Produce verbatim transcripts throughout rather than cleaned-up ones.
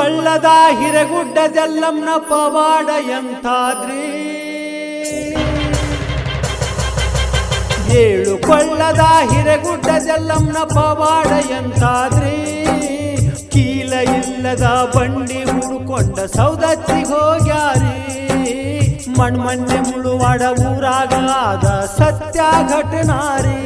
ಕೊಳ್ಳದ ಹಿರಗುಡ್ಡದೆಲ್ಲಂನ ಪವಾಡ ಎಂತಾದ್ರಿ ಏಳು ಕೊಳ್ಳದ ಹಿರಗುಡ್ಡದೆಲ್ಲಂನ ಪವಾಡ ಎಂತಾದ್ರಿ ಕೀಲ ಇಲ್ಲದ ಬಂಡಿ ಹುಡುಕೊಂಡ ಸೌದತ್ತಿಗೆ ಹೋಗ್ಯಾರಿ ಮಣ್ಮನ್ನೆ ಮುಳುವಾಡ ಊರಾಗ ಆದ ಸತ್ಯ ಘಟನಾರಿ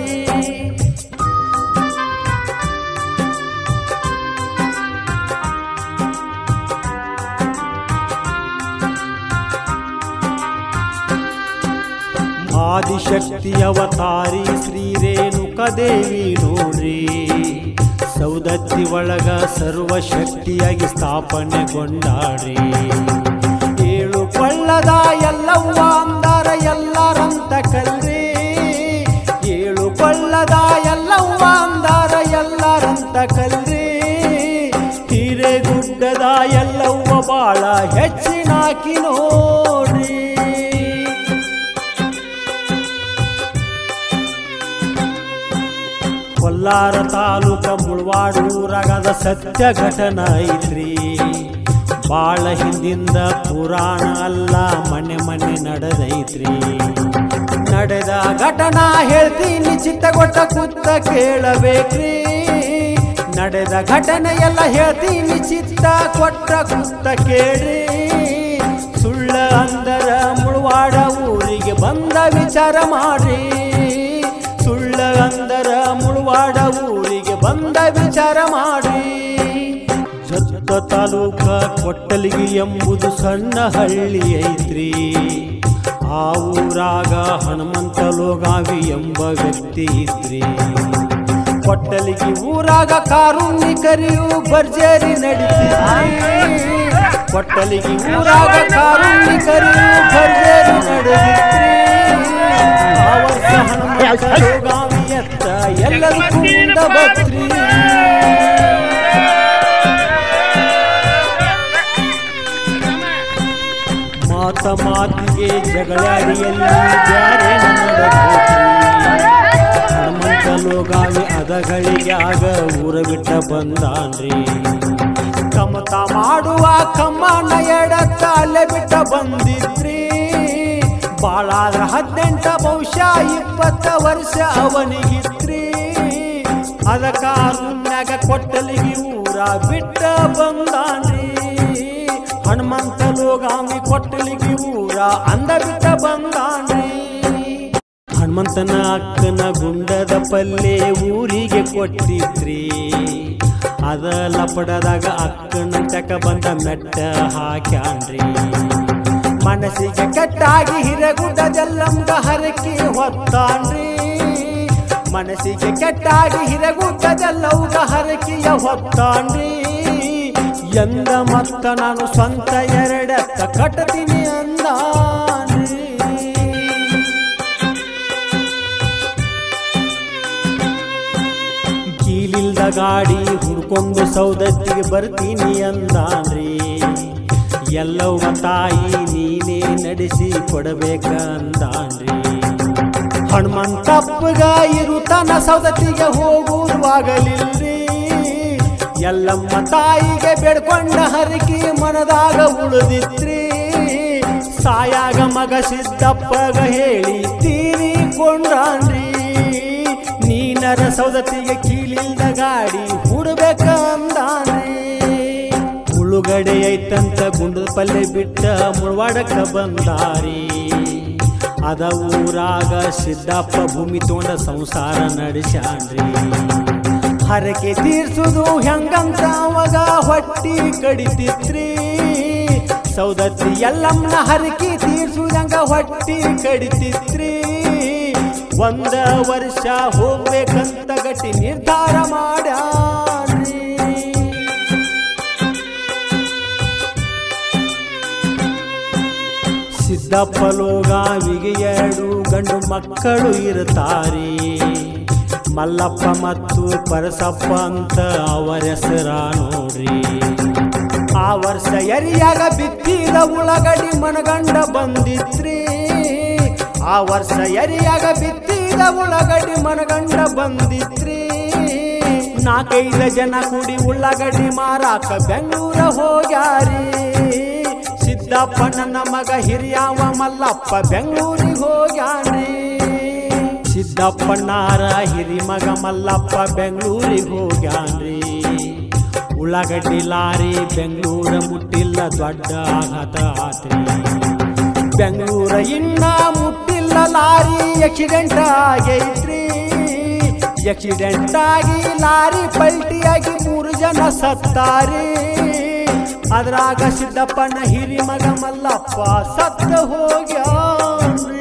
ಆದಿಶಕ್ತಿ ಅವತಾರಿ ಶ್ರೀ ರೇಣುಕದೇವಿ ನೋಡ್ರಿ ಸೌದತ್ತಿ ಒಳಗ ಸರ್ವಶಕ್ತಿಯಾಗಿ ಸ್ಥಾಪನೆಗೊಂಡಾಡ್ರಿ ಏಳು ಕೊಳ್ಳದ ಎಲ್ಲವ್ವ ಅಂದಾರ ಎಲ್ಲರಂತ ಕಲ್ರಿ ಏಳು ಕೊಳ್ಳದ ಎಲ್ಲವ್ವ ಅಂದಾರ ಎಲ್ಲರಂತ ಕಲ್ರಿ ಹಿರೇಗುಡ್ಡದ ಎಲ್ಲವ್ವ ಬಾಳ ಹೆಚ್ಚಿನಾಕಿ ನೋಡ್ರಿ ಕೊಲ್ಲಾರ ತಾಲೂಕ ಮುಳವಾಡ ಊರಾಗದ ಸತ್ಯ ಘಟನಾ ಐತ್ರಿ ಬಾಳ ಹಿಂದಿಂದ ಪುರಾಣ ಅಲ್ಲ ಮನೆ ಮನೆ ನಡೆದೈತ್ರಿ ನಡೆದ ಘಟನಾ ಹೇಳ್ತೀನಿ ಚಿತ್ತಗೊಟ್ಟ ಕುತ್ತ ಕೇಳಬೇಕ್ರಿ ನಡೆದ ಘಟನೆ ಎಲ್ಲ ಹೇಳ್ತೀನಿ ಚಿತ್ತ ಕೊಟ್ಟ ಕುತ್ತ ಕೇಳ್ರಿ ಸುಳ್ಳ ಅಂದರ ಮುಳವಾಡ ಊರಿಗೆ ಬಂದ ವಿಚಾರ ಮಾಡ್ರಿ ಸುಳ್ಳ ಅಂದರ ಮುಳವಾಡ ಊರಿಗೆ ಬಂದ ವಿಚಾರ ಮಾಡಿ ಜತ್ತ ತಾಲೂಕ ಕೊಟ್ಟಲಿಗೆ ಎಂಬುದು ಸಣ್ಣ ಹಳ್ಳಿ ಐತ್ರಿ ಆ ಊರಾಗ ಹನುಮಂತ ಲೋಗಾವಿ ಎಂಬ ವ್ಯಕ್ತಿ ಇದ್ರಿ ಕೊಟ್ಟಲಿಗೆ ಊರಾಗ ಕಾರುಣ್ಣಿಕರಿಯು ಭರ್ಜರಿ ನಡೀತಿದ್ರಿ ಕೊಟ್ಟಲಿಗೆ ಊರಾಗ ಕಾರುಣ್ಣಿಕರಿಯು ಭರ್ಜರಿ ನಡೆದಿದ್ರಿ ಆ ವರ್ಷ ಹನುಮಂತ ಲೋಗಾವಿ ಎತ್ತ ಎಲ್ಲರೂ ಕುಂದ ಬತ್ರಿ ಮಾತ ಮಾತಿಗೆ ಜಗಳಾಡಿಯಲ್ಲಿ ಬ್ಯಾರೆ ಹನುಮಂತ ಲೋಗಾವಿ ಅದಗಳಿಗೆ ಆಗ ಊರ ಬಿಟ್ಟ ಬಂದಾನ್ರಿ ಕಮತ ಮಾಡುವ ಕಮ್ಮಣ್ಣ ಎಡತ್ತ ಅಲ್ಲೇ ಬಿಟ್ಟ ಬಂದಿದ್ರಿ ಬಾಳಾದ್ರ ಹದಿನೆಂಟ ಬಹುಶಃ ಇಪ್ಪತ್ತ ವರ್ಷ ಅವನಿಗಿತ್ರಿ ಅದಕ್ಕ ಅರುಣ್ಯಾಗ ಕೊಟ್ಟಲಿಗೆ ಊರ ಬಿಟ್ಟ ಬಂದಾನ್ರಿ ಹನುಮಂತ ಲೋಗಾವಿ ಕೊಟ್ಟಲಿಗೆ ಊರ ಅಂದ ಬಿಟ್ಟ ಬಂದಾನ್ರಿ ಹನುಮಂತನ ಅಕ್ಕನ ಗುಂಡದ ಪಲ್ಲೆ ಊರಿಗೆ ಕೊಟ್ಟಿದ್ರಿ ಅದ ಲಪಡದಾಗ ಅಕ್ಕನ ತಕ ಬಂದ ಮೆಟ್ಟ ಹಾಕ್ಯಾನ್ರಿ ಮನಸ್ಸಿಗೆ ಕಟ್ಟಾಗಿ ಹಿರಗುಡ್ಡದೆಲ್ಲಂಗ ಹರಕಿ ಹೊತ್ತಾನ್ರಿ ಮನಸ್ಸಿಗೆ ಕೆಟ್ಟಾಗಿ ಹಿರಗುಡ್ಡದೆಲ್ಲವುಗ ಹರಕಿಯ ಹೊತ್ತಾನ್ರಿ ಎಂದ ಮತ್ತ ನಾನು ಸ್ವಂತ ಎರಡತ್ತ ಕಟ್ಟತೀನಿ ಅಂದಾನ್ರಿ ಕೀಲಿಲ್ದ ಗಾಡಿ ಹುಡ್ಕೊಂಡು ಸೌದತ್ತಿಗೆ ಬರ್ತೀನಿ ಅಂದಾನ್ರಿ ಎಲ್ಲವ್ವ ತಾಯಿ ನೀನೇ ನಡೆಸಿ ಕೊಡಬೇಕಂದಾನ್ರಿ ಹನುಮಂತಪ್ಪಗ ಇರುತನ ಸೌದತ್ತಿಗೆ ಹೋಗುವಾಗಲಿಲ್ರಿ ಎಲ್ಲಮ್ಮ ತಾಯಿಗೆ ಬೇಡ್ಕೊಂಡ ಹರಕಿ ಮನದಾಗ ಉಳಿದಿತ್ರಿ ಸಾಯಾಗ ಮಗ ಸಿದ್ದಪ್ಪಗ ಹೇಳಿ ತೀರಿಕೊಂಡ್ರಾನ್ರಿ ನೀನರ ಸೌದತ್ತಿಗೆ ಕೀಲಿಲ್ದ ಗಾಡಿ ಹುಡ್ಬೇಕಂದಾನ್ರಿ ಮುಳುಗಡೆ ಐತಂತ ಗುಂಡದ ಪಲ್ಲೆ ಬಿಟ್ಟ ಮುಳವಾಡಕ್ಕ ಬಂದಾರಿ ಅದ ಊರಾಗ ಸಿದ್ದಪ್ಪ ಭೂಮಿ ತೊಂಡ ಸಂಸಾರ ನಡೆಸ್ಯಾನ್ರಿ ಹರಕೆ ತೀರ್ಸುದು ಹೆಂಗಂತ ಅವಾಗ ಹೊಟ್ಟಿ ಕಡಿತಿತ್ರಿ ಸೌದತ್ತಿ ಎಲ್ಲಮ್ಮನ ಹರಕೆ ತೀರ್ಸುದಂಗ ಹೊಟ್ಟಿ ಕಡಿತಿತ್ರಿ ಒಂದ ವರ್ಷ ಹೋಗ್ಬೇಕಂತ ಗಟ್ಟಿ ನಿರ್ಧಾರ ಮಾಡ್ಯಾನ್ರಿ ಸಿದ್ದಪ್ಪ ಲೋಗಾವಿಗೆ ಎರಡು ಗಂಡು ಮಕ್ಕಳು ಇರುತ್ತಾರೆ ಮಲ್ಲಪ್ಪ ಮತ್ತು ಪರಸಪ್ಪ ಅಂತ ಅವರ ಹೆಸರ ನೋಡ್ರಿ ಆ ವರ್ಷ ಎರಿಯಾಗ ಬಿತ್ತಿದ ಉಳ್ಳಗಡ್ಡಿ ಮನಗಂಡ ಬಂದಿತ್ರಿ ಆ ವರ್ಷ ಎರಿಯಾಗ ಬಿತ್ತಿದ ಉಳ್ಳಗಡ್ಡಿ ಮನಗಂಡ ಬಂದಿತ್ರಿ ನಾಲ್ಕೈದು ಜನ ಕೂಡಿ ಉಳ್ಳಾಗಡ್ಡಿ ಮಾರಾಕ ಬೆಂಗಳೂರ ಹೋಗ್ಯಾರಿ ಸಿದ್ದಪ್ಪ ನನ್ನ ಮಗ ಹಿರಿಯವ ಮಲ್ಲಪ್ಪ ಬೆಂಗಳೂರಿಗೆ ಹೋಗ್ಯಾನ್ರಿ ಸಿದ್ದಪ್ಪಣ್ಣಾರ ಹಿರಿ ಮಗ ಮಲ್ಲಪ್ಪ ಬೆಂಗಳೂರಿಗೆ ಹೋಗ್ಯಾನ್ರಿ ಉಳ್ಳಾಗಡ್ಡಿ ಲಾರಿ ಬೆಂಗಳೂರ ಮುಟ್ಟಿಲ್ಲ ದೊಡ್ಡ ಆಘಾತ ಆತ್ರಿ ಬೆಂಗಳೂರ ಇನ್ನ ಮುಟ್ಟಿಲ್ಲ ಲಾರಿ ಆಕ್ಸಿಡೆಂಟ್ ಆಗೈತ್ರಿ ಆಕ್ಸಿಡೆಂಟ್ ಆಗಿ ಲಾರಿ ಪಲ್ಟಿಯಾಗಿ ಮೂರು ಜನ ಸತ್ತಾರಿ ಅದ್ರಾಗ ಸಿದ್ದಪ್ಪನ ಹಿರಿ ಮಗ ಮಲ್ಲಪ್ಪ ಸತ್ತ ಹೋಗ್ಯಾನ್ರಿ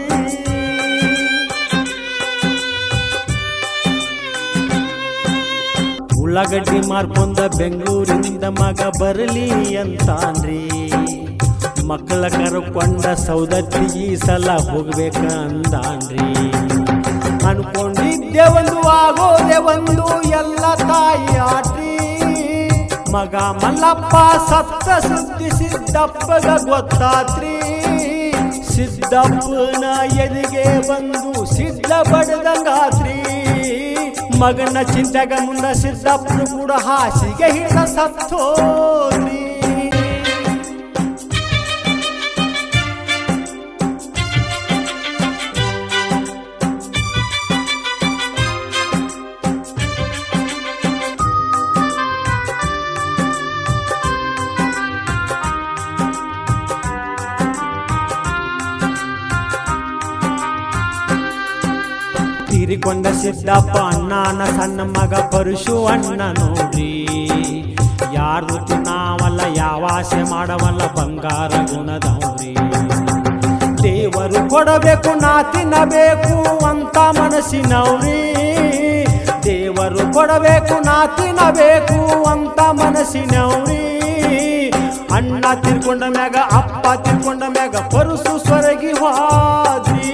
ಉಳ್ಳಾಗಡ್ಡಿ ಮಾರ್ಕೊಂಡ ಬೆಂಗಳೂರಿನಿಂದ ಮಗ ಬರಲಿ ಅಂತಾನ್ರಿ ಮಕ್ಕಳ ಕರ್ಕೊಂಡ ಸೌದತ್ತಿ ಈ ಸಲ ಹೋಗ್ಬೇಕ ಅಂದಾನ್ರಿ ಅನ್ಕೊಂಡಿದ್ದೆ ಒಂದು ಆಗೋದೆ ಒಂದು ಎಲ್ಲ ತಾಯಿ ಆಟ್ರಿ ಮಗ ಮಲ್ಲಪ್ಪ ಸತ್ತ ಸುದ್ದಿ ಸಿದ್ದಪ್ಪಗ ಗೊತ್ತಾತ್ರಿ ಸಿದ್ದಪ್ಪನ ಎದಿಗೆ ಬಂದು ಸಿದ್ಧ ಬಡದಂಗಾತ್ರಿ ಮಗನ ಚಿಂತೆಗ ಮುಂದ ಸಿದ್ದಪ್ಪನು ಕೂಡ ಹಾಸಿಗೆ ಹಿಡಿದ ಸತ್ತೋದ್ರಿ ತೀರಿಕೊಂಡ ಸಿದ್ದಪ್ಪ ಅಣ್ಣನ ಸಣ್ಣ ಮಗ ಪರಶು ಅಣ್ಣ ನೋಡ್ರಿ ಯಾರು ತಿನ್ನಾವಲ್ಲ ಯಾವ ಆಸೆ ಮಾಡವಲ್ಲ ಬಂಗಾರ ಗುಣದವ್ರಿ ದೇವರು ಕೊಡಬೇಕು ನಾ ತಿನ್ನಬೇಕು ಅಂತ ಮನಸ್ಸಿನವ್ರಿ ದೇವರು ಕೊಡಬೇಕು ನಾ ತಿನ್ನಬೇಕು ಅಂತ ಮನಸ್ಸಿನವ್ರಿ ಅಣ್ಣ ತಿರ್ಕೊಂಡ ಮ್ಯಾಗ ಅಪ್ಪ ತಿರ್ಕೊಂಡ ಮ್ಯಾಗ ಪರಶು ಸ್ವರಗಿ ಹೋದ್ರಿ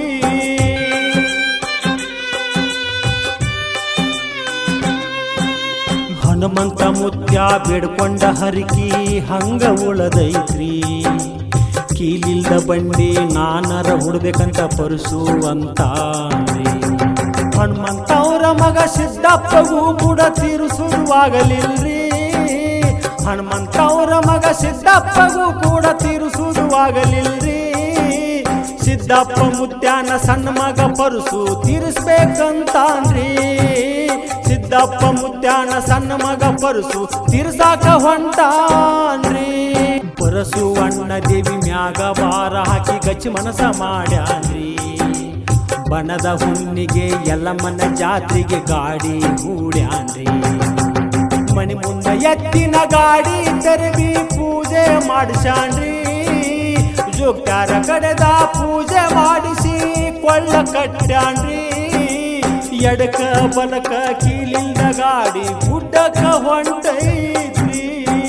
ಹನುಮಂತ ಮುತ್ಯ ಬೇಡ್ಕೊಂಡ ಹರಕಿ ಹಂಗ ಉಳದೈತ್ರಿ ಕೀಲಿಲ್ದ ಬಂಡಿ ನಾನರ ಹುಡ್ಬೇಕಂತ ಪರಸು ಅಂತಾನ್ರಿ ಹನುಮಂತ ಅವರ ಮಗ ಸಿದ್ದಪ್ಪಗೂ ಕೂಡ ತೀರಿಸುವಾಗಲಿಲ್ರಿ ಹನುಮಂತ ಅವರ ಮಗ ಸಿದ್ದಪ್ಪಗೂ ಕೂಡ ತೀರಿಸುವಾಗಲಿಲ್ರಿ ಸಿದ್ದಪ್ಪ ಮುತ್ಯಾನ ಸಣ್ಣ ಮಗ ಪರಸು ತೀರಿಸ್ಬೇಕಂತಾನ್ರಿ ಸಿದ್ದಪ್ಪ ಮುತ್ಯಾನ ಸಣ್ಣ ಮಗ ಪರಸು ತೀರ್ಸಾಕ ಹೊಂಟಾನ್ರಿ ಪರಸು ಅಣ್ಣ ದೇವಿ ಮ್ಯಾಗ ಬಾರ ಹಾಕಿ ಗಚ್ಚಿ ಮನಸ ಮಾಡ್ಯಾನ್ರಿ ಬಣದ ಹುಣ್ಣಿಗೆ ಎಲ್ಲಮ್ಮನ ಜಾತ್ರೆಗೆ ಗಾಡಿ ಹೂಡ್ಯಾನ್ರಿ ಮನಿ ಮುಂದ ಎತ್ತಿನ ಗಾಡಿ ತೆರವಿ ಪೂಜೆ ಮಾಡಿಸ್ಯಾನ್ರಿ ಜೋಗ್ಯಾರ ಕಡೆದ ಪೂಜೆ ಮಾಡಿಸಿ ಕೊಳ್ಳ ಕಟ್ಟ್ಯಾನ್ರಿ ಎಡಕ ಬಲಕ ಕೀಲಿಂದ ಗಾಡಿ ಗುಡ್ಡಕ ಹೊಂಟೈತ್ರಿ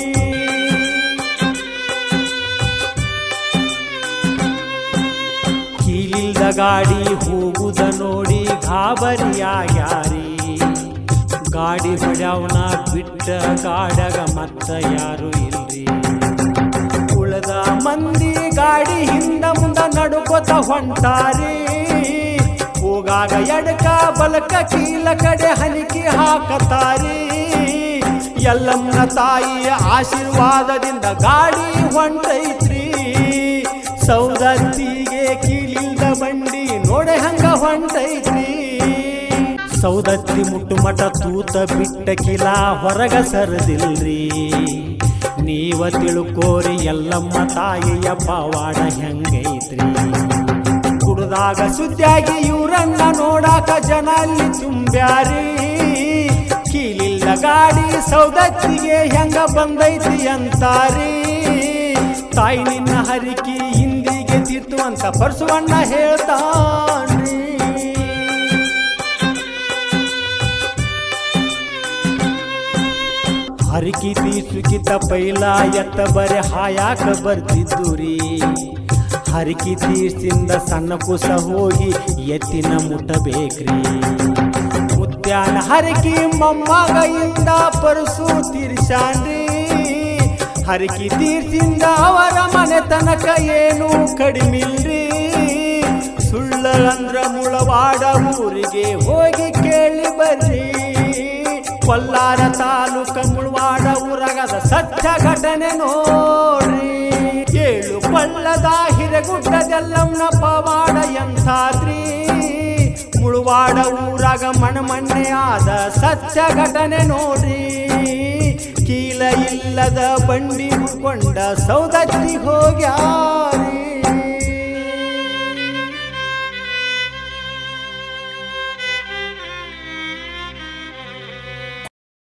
ಕೀಲಿಲ್ದ ಗಾಡಿ ಹೋಗುದ ನೋಡಿ ಗಾಬರಿಯಾಗ್ಯಾರಿ ಗಾಡಿ ಹೊಡ್ಯಾವನ ಬಿಟ್ಟ ಗಾಡಗ ಮತ್ತ ಯಾರು ಇಲ್ರಿ ಉಳದ ಮಂದಿ ಗಾಡಿ ಹಿಂದ ಮುಂದ ನಡುಕೋತ ಹೊಂಟಾರಿ ಹೋಗಾಗ ಎಡಕ ಬಲಕ ಕೀಲ ಕಡೆ ಹನಿಕಿ ಹಾಕತಾರಿ ಎಲ್ಲಮ್ಮನ ತಾಯಿಯ ಆಶೀರ್ವಾದದಿಂದ ಗಾಡಿ ಹೊಂಟೈತ್ರಿ ಸೌದತ್ತಿಗೆ ಕೀಲಿಲ್ದ ಬಂಡಿ ನೋಡೆ ಹಂಗ ಹೊಂಟೈತ್ರಿ ಸೌದತ್ತಿ ಮುಟ್ಟು ಮಠ ತೂತ ಬಿಟ್ಟ ಕಿಲ ಹೊರಗ ಸರದಿಲ್ರಿ ನೀವ ತಿಳ್ಕೋರಿ ಎಲ್ಲಮ್ಮ ತಾಯಿಯ ಪವಾಡ ಹೆಂಗೈತ್ರಿ ಕುಡ್ದಾಗ ಸುದ್ದಿಯಾಗಿ ಇವ್ರನ್ನ ನೋಡಾಕ ಜನ ಅಲ್ಲಿ ತುಂಬ್ಯಾರಿ ಕೀಲಿಲ್ಲ ಗಾಡಿ ಸೌದತ್ತಿಗೆ ಹೆಂಗ ಬಂದೈತಿ ಅಂತಾರಿ ತಾಯಿ ನಿನ್ನ ಹರಿಕಿ ಹಿಂದಿಗೆ ತಿತ್ತು ಅಂತ ಪರಸುವಣ್ಣ ಹೇಳ್ತಾನ್ರಿ ಹರಿಕಿ ತೀರ್ಸುಕಿತ ಪೈಲ ಎತ್ತ ಬರೆ ಹಾಯಾಕ ಬರ್ತಿದ್ದುರಿ ಹರಿಕಿ ತೀರ್ಸಿಂದ ಸಣ್ಣ ಕುಸ ಹೋಗಿ ಎತ್ತಿನ ಮುಟ್ಟಬೇಕ್ರಿ ಮುತ್ಯಾನ ಹರಿಕಿ ಮೊಮ್ಮಗಯಿಂದ ಪರಸು ತೀರ್ಸಾನ್ರಿ ಹರಿಕಿ ತೀರ್ಸಿಂದ ಅವರ ಮನೆ ತನಕ ಏನು ಕಡಿಮಿಲ್ರಿ ಸುಳ್ಳಂದ್ರ ಮುಳವಾಡ ಊರಿಗೆ ಹೋಗಿ ಕೇಳಿ ಬರ್ರಿ ಕೊಲ್ಲಾರ ತಾಲೂಕ ಮುಳವಾಡ ಊರಗದ ಸತ್ಯ ಘಟನೆ ನೋಡ್ರಿ ಏಳು ಕೊಳ್ಳದ ಹಿರಗುಡ್ಡದೆಲ್ಲಂನ ಪವಾಡ ಎಂತಾದ್ರಿ ಮುಳವಾಡ ಊರಾಗ ಮಣ್ಮಣ್ಣೆ ಆದ ಸತ್ಯ ಘಟನೆ ನೋಡ್ರಿ ಕೀಲ ಇಲ್ಲದ ಬಂಡಿ ಹುಡ್ಕೊಂಡ ಸೌದತ್ತಿ ಹೋಗ್ಯಾರ